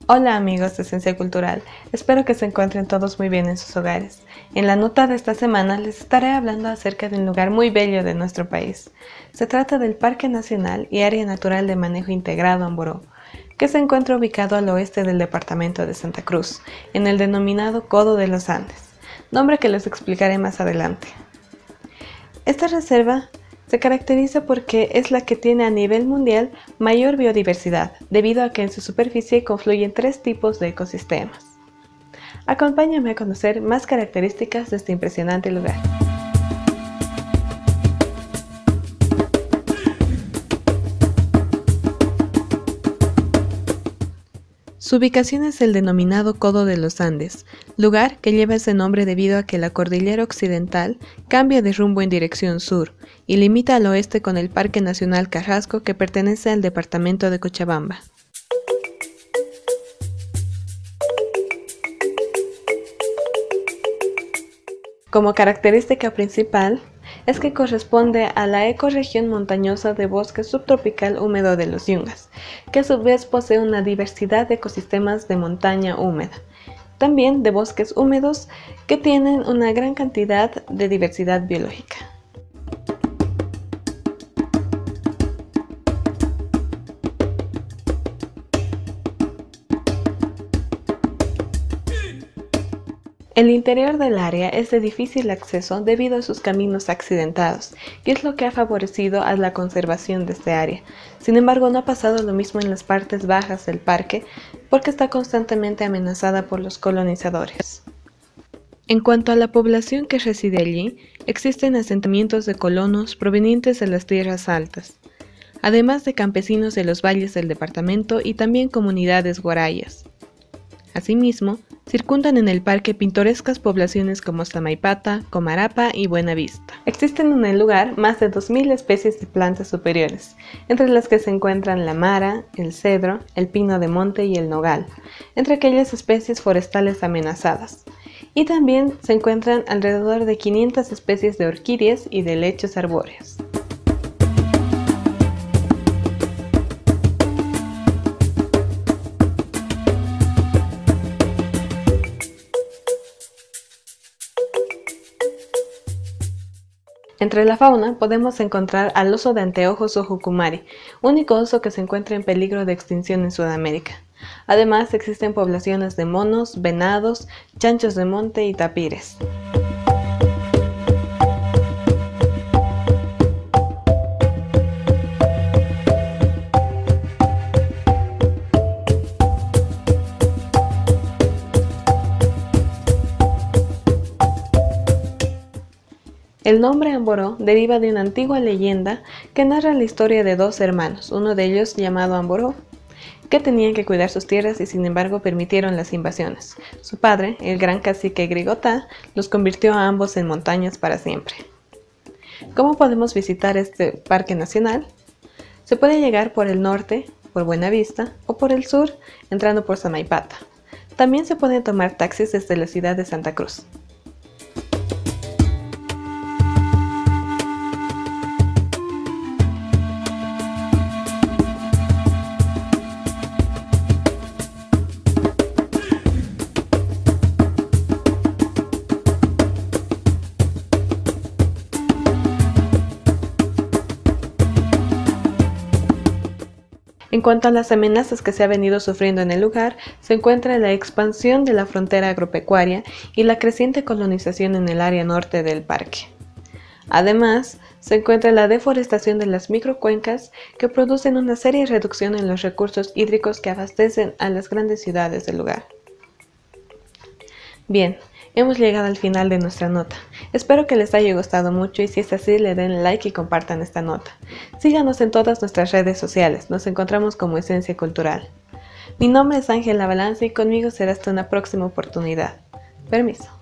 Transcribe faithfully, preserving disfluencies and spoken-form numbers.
Hola amigos de Esencia Cultural, espero que se encuentren todos muy bien en sus hogares. En la nota de esta semana les estaré hablando acerca de un lugar muy bello de nuestro país. Se trata del Parque Nacional y Área Natural de Manejo Integrado Amboró, que se encuentra ubicado al oeste del departamento de Santa Cruz, en el denominado Codo de los Andes, nombre que les explicaré más adelante. Esta reserva se caracteriza porque es la que tiene a nivel mundial mayor biodiversidad, debido a que en su superficie confluyen tres tipos de ecosistemas. Acompáñame a conocer más características de este impresionante lugar. Su ubicación es el denominado Codo de los Andes, lugar que lleva ese nombre debido a que la cordillera occidental cambia de rumbo en dirección sur y limita al oeste con el Parque Nacional Carrasco, que pertenece al departamento de Cochabamba. Como característica principal, es que corresponde a la ecorregión montañosa de bosque subtropical húmedo de los Yungas, que a su vez posee una diversidad de ecosistemas de montaña húmeda, también de bosques húmedos que tienen una gran cantidad de diversidad biológica. El interior del área es de difícil acceso debido a sus caminos accidentados, que es lo que ha favorecido a la conservación de este área. Sin embargo, no ha pasado lo mismo en las partes bajas del parque, porque está constantemente amenazada por los colonizadores. En cuanto a la población que reside allí, existen asentamientos de colonos provenientes de las tierras altas, además de campesinos de los valles del departamento y también comunidades guarayas. Asimismo, circundan en el parque pintorescas poblaciones como Samaipata, Comarapa y Buenavista. Existen en el lugar más de dos mil especies de plantas superiores, entre las que se encuentran la mara, el cedro, el pino de monte y el nogal, entre aquellas especies forestales amenazadas. Y también se encuentran alrededor de quinientas especies de orquídeas y de helechos arbóreos. Entre la fauna podemos encontrar al oso de anteojos o jucumari, único oso que se encuentra en peligro de extinción en Sudamérica. Además existen poblaciones de monos, venados, chanchos de monte y tapires. El nombre Amboró deriva de una antigua leyenda que narra la historia de dos hermanos, uno de ellos llamado Amboró, que tenían que cuidar sus tierras y sin embargo permitieron las invasiones. Su padre, el gran cacique Grigotá, los convirtió a ambos en montañas para siempre. ¿Cómo podemos visitar este parque nacional? Se puede llegar por el norte, por Buenavista, o por el sur, entrando por Samaipata. También se pueden tomar taxis desde la ciudad de Santa Cruz. En cuanto a las amenazas que se ha venido sufriendo en el lugar, se encuentra la expansión de la frontera agropecuaria y la creciente colonización en el área norte del parque. Además, se encuentra la deforestación de las microcuencas que producen una seria reducción en los recursos hídricos que abastecen a las grandes ciudades del lugar. Bien, hemos llegado al final de nuestra nota. Espero que les haya gustado mucho y si es así le den like y compartan esta nota. Síganos en todas nuestras redes sociales, nos encontramos como Esencia Cultural. Mi nombre es Ángela Balance y conmigo será hasta una próxima oportunidad. Permiso.